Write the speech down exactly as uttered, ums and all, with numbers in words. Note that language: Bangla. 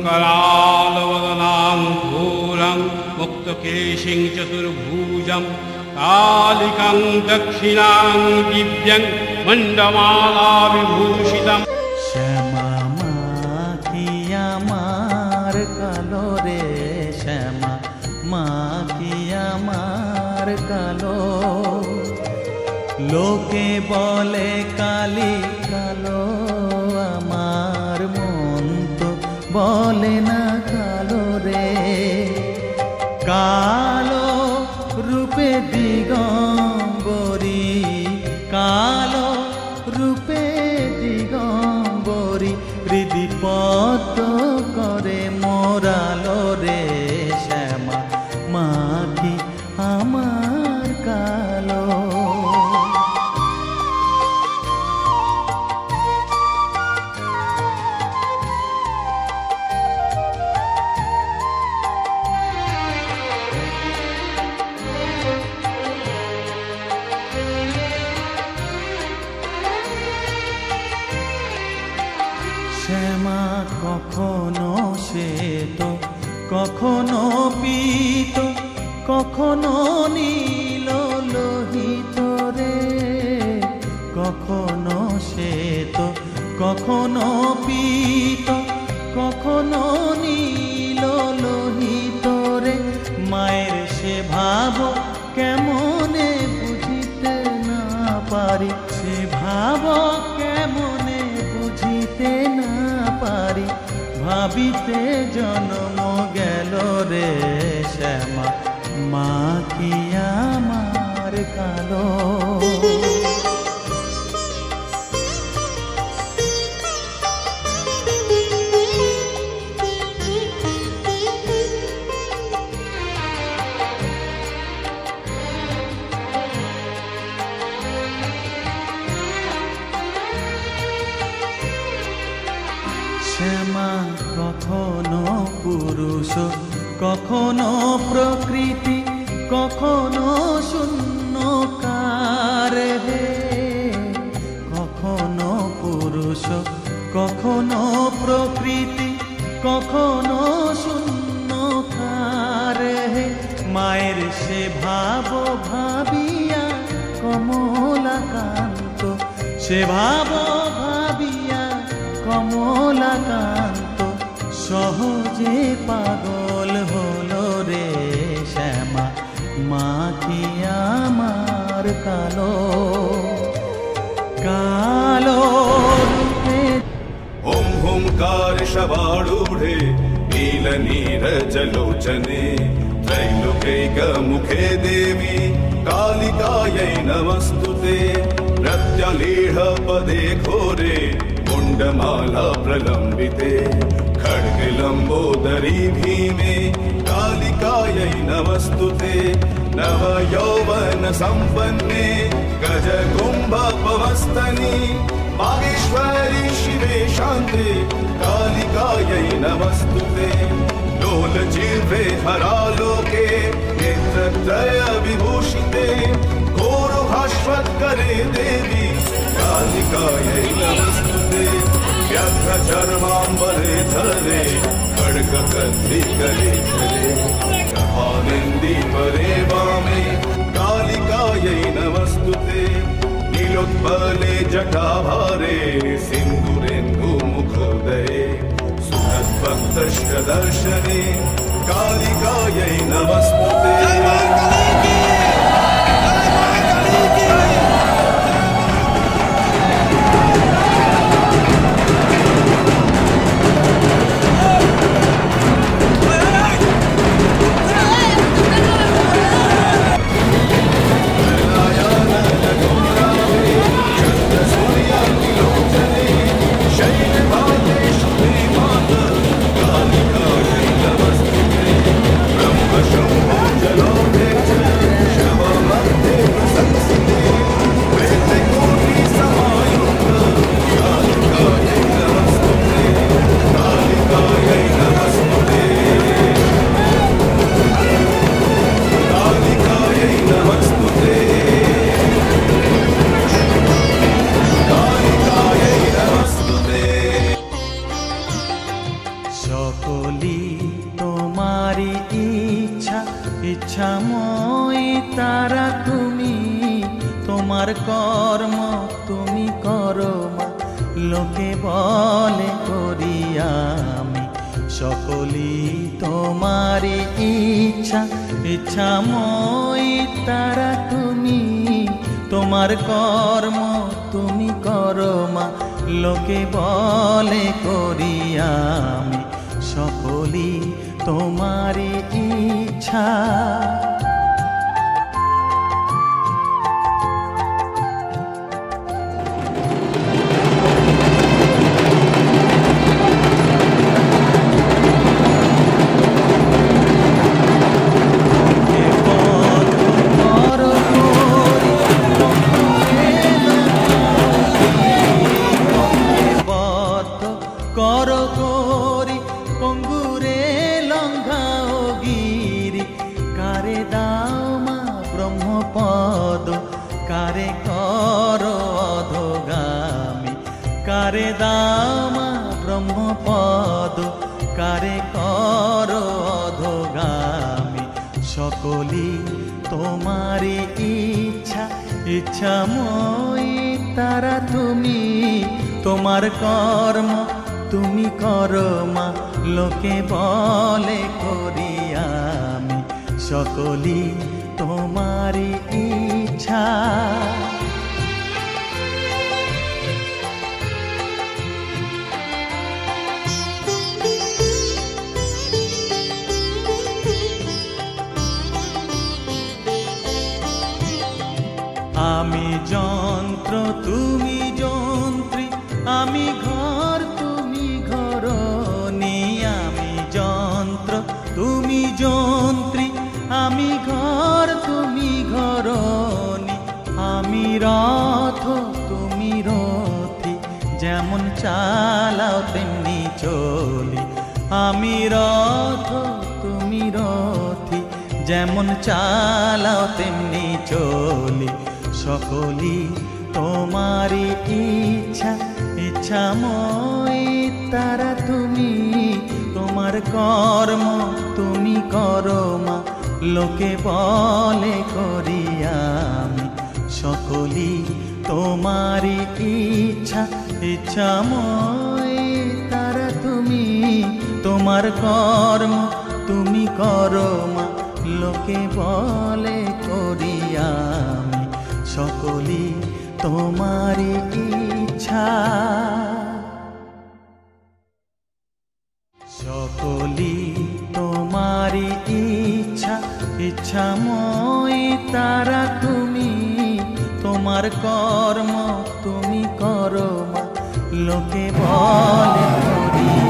करालवदनां घोरं मुक्तकेशिं चतुर्भुजं कालिकं दक्षिणां दिव्यं मण्डमाला विभूषितम्। श्यामा मा की आमार कालो रे, श्यामा मा की आमार कालो। लोके बोले काली कालो, आमार मन तो बोले ना कालो रे। कालो रूपे दिगम्बरी, कालो रूपे दिगम्बरी, हृदि पद्म करे मोरालो रे। श्यामा मा की आमार कालो। শ্যামা কখনো শ্বেত, কখনো পীত, কখনো নীল লোহিত রে। কখনো শ্বেত, কখনো পীত, কখনো নীল লোহিত রে। মায়ের সে ভাব কেমনে বুঝিতে না পারি, সে ভাব কেমনে বুঝিতে না পারি, ভাবিতে জন্ম গেল রে। শ্যামা মা কি আমার কালো। শ্যামা কখনো পুরুষ, কখনো প্রকৃতি, কখনো শূন্যকার হে। কখনো পুরুষ, কখনো প্রকৃতি, কখনো শূন্যকার হে। মায়ের সে ভাব ভাবিয়া কমলাকান্ত, সে ভাব ভাবিয়া কমলাকান্ত সহজে পাগল হলো রে। শ্যামা মা কি আমার কালো। কালো রূপে ओम ओंकार शवारूढ़े नील नीरजलोचने, त्रैलोक्यैक मुखे देवी कालिकायै नमस्तुते। प्रत्यलीढ पदे घोरे मुंडमाला प्रलंबिते, खड्ग लंबोदरी भीमे कालिकायै नमस्तुते। नव यौवन संपन्ने गज कुंभ पवस्तनी, मागेश्वरी शिवे शांते कालिकायै नमस्तुते। लोल जिह्वे हरालोके नेत्रत्रय विभूषिते, घोरो भास्वत्करे देवी कालिकायै नमस्तुते। व्याघ्र चर्मांबरे धरे खड्ग कद्री गले धरे, आनंदी परे वामे कालिकायै नमस्तुते। नीलोत्पले जटाभारे सिंदूरेन्दु मुखोदये, सुखद्भक्तश्च दर्शने कालिकायै नमस्तुते। Jalo সকলি তোমারি ইচ্ছা, ইচ্ছাময়ী তারা তুমি, তোমার কর্ম তুমি করো মা, লোকে বলে করি আমি। সকলি তোমারি ইচ্ছা, ইচ্ছাময়ী তারা তুমি, তোমার কর্ম তুমি করো মা, লোকে বলে করি আমি। সকলি তোমারি ইচ্ছা। কর করি পঙ্গুরে লঙ্ঘাও গিরি, কারে দাও মা ব্রহ্মপদ, কারে কর অধোগামী, কারে দাও মা ব্রহ্মপদ, কারে কর অধোগামী। সকলি তোমারি ইচ্ছা, ইচ্ছাময়ী তারা তুমি, তোমার কর্ম তুমি করো মা, লোকে বলে করি আমি। সকলি তোমারি ইচ্ছা। আমি যন্ত্র তুমি যন্ত্রী, আমি ঘর তুমি ঘরণী। আমি যন্ত্র তুমি যন্ত্রী, আমি ঘর তুমি ঘরণী। আমি রথ তুমি রথী, যেমন চালাও তেমনি চলি। আমি রথ তুমি রথী, যেমন চালাও তেমনি চলি। সকলি তোমারি ইচ্ছা, ইচ্ছাময়ী তারা তুমি, তোমার কর্ম তুমি করো মা, লোকে বলে করি আমি। সকলি তোমারি ইচ্ছা, ইচ্ছাময়ী তারা তুমি, তোমার কর্ম তুমি করো মা, লোকে বলে করি আমি। সকলি তোমারি ইচ্ছা। সকলি তোমারি ইচ্ছা, ইচ্ছাময়ী তারা তুমি, তোমার কর্ম তুমি করো মা, লোকে বলে করি